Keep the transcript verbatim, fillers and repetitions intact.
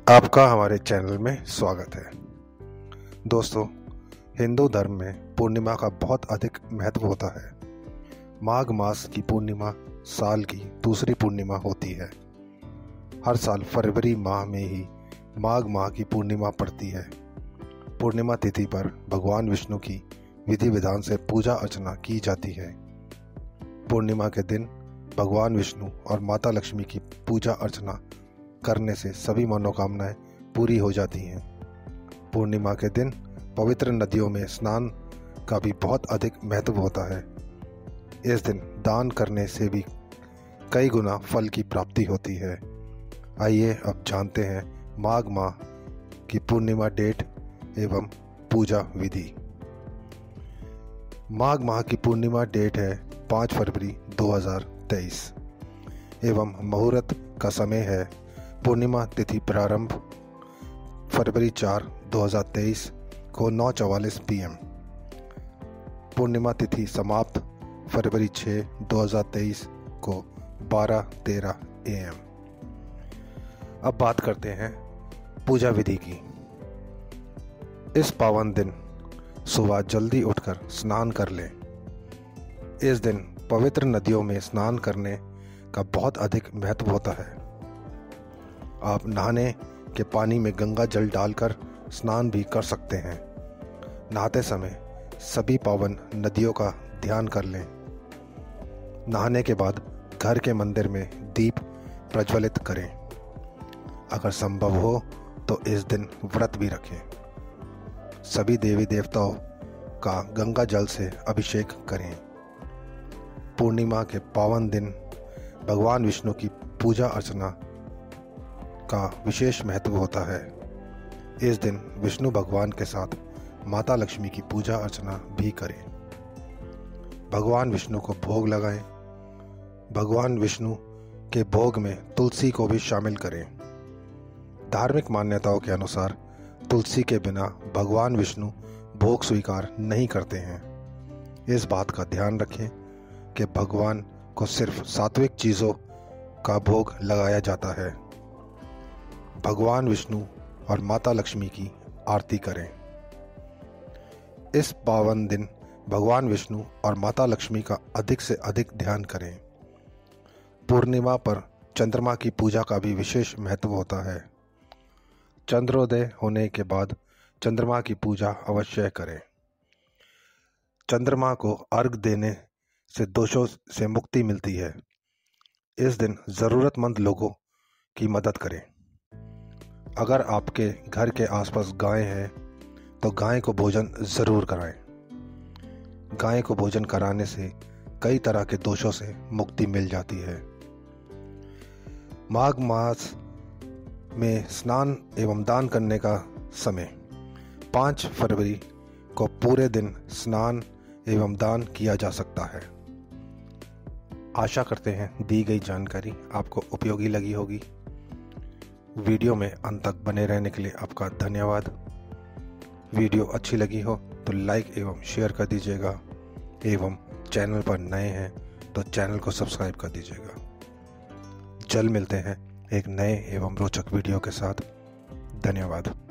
आपका हमारे चैनल में स्वागत है। दोस्तों, हिंदू धर्म में पूर्णिमा का बहुत अधिक महत्व होता है। माघ मास की पूर्णिमा साल की दूसरी पूर्णिमा होती है। हर साल फरवरी माह में ही माघ माह की पूर्णिमा पड़ती है। पूर्णिमा तिथि पर भगवान विष्णु की विधि विधान से पूजा अर्चना की जाती है। पूर्णिमा के दिन भगवान विष्णु और माता लक्ष्मी की पूजा अर्चना करने से सभी मनोकामनाएं पूरी हो जाती हैं। पूर्णिमा के दिन पवित्र नदियों में स्नान का भी बहुत अधिक महत्व होता है। इस दिन दान करने से भी कई गुना फल की प्राप्ति होती है। आइए अब जानते हैं माघ माह की पूर्णिमा डेट एवं पूजा विधि। माघ माह की पूर्णिमा डेट है पाँच फरवरी दो हज़ार तेईस एवं मुहूर्त का समय है पूर्णिमा तिथि प्रारंभ फरवरी चार दो हज़ार तेईस को नौ चवालीस पी एम। पूर्णिमा तिथि समाप्त फरवरी छः दो हज़ार तेईस को बारह तेरह ए एम। अब बात करते हैं पूजा विधि की। इस पावन दिन सुबह जल्दी उठकर स्नान कर लें। इस दिन पवित्र नदियों में स्नान करने का बहुत अधिक महत्व होता है। आप नहाने के पानी में गंगा जल डालकर स्नान भी कर सकते हैं। नहाते समय सभी पावन नदियों का ध्यान कर लें। नहाने के बाद घर के मंदिर में दीप प्रज्वलित करें। अगर संभव हो तो इस दिन व्रत भी रखें। सभी देवी देवताओं का गंगा जल से अभिषेक करें। पूर्णिमा के पावन दिन भगवान विष्णु की पूजा अर्चना का विशेष महत्व होता है। इस दिन विष्णु भगवान के साथ माता लक्ष्मी की पूजा अर्चना भी करें। भगवान विष्णु को भोग लगाएं। भगवान विष्णु के भोग में तुलसी को भी शामिल करें। धार्मिक मान्यताओं के अनुसार तुलसी के बिना भगवान विष्णु भोग स्वीकार नहीं करते हैं। इस बात का ध्यान रखें कि भगवान को सिर्फ सात्विक चीज़ों का भोग लगाया जाता है। भगवान विष्णु और माता लक्ष्मी की आरती करें। इस पावन दिन भगवान विष्णु और माता लक्ष्मी का अधिक से अधिक ध्यान करें। पूर्णिमा पर चंद्रमा की पूजा का भी विशेष महत्व होता है। चंद्रोदय होने के बाद चंद्रमा की पूजा अवश्य करें। चंद्रमा को अर्घ देने से दोषों से मुक्ति मिलती है। इस दिन ज़रूरतमंद लोगों की मदद करें। अगर आपके घर के आसपास गाय है तो गाय को भोजन ज़रूर कराएं। गाय को भोजन कराने से कई तरह के दोषों से मुक्ति मिल जाती है। माघ मास में स्नान एवं दान करने का समय पाँच फरवरी को पूरे दिन स्नान एवं दान किया जा सकता है। आशा करते हैं दी गई जानकारी आपको उपयोगी लगी होगी। वीडियो में अंत तक बने रहने के लिए आपका धन्यवाद। वीडियो अच्छी लगी हो तो लाइक एवं शेयर कर दीजिएगा एवं चैनल पर नए हैं तो चैनल को सब्सक्राइब कर दीजिएगा। जल्द मिलते हैं एक नए एवं रोचक वीडियो के साथ। धन्यवाद।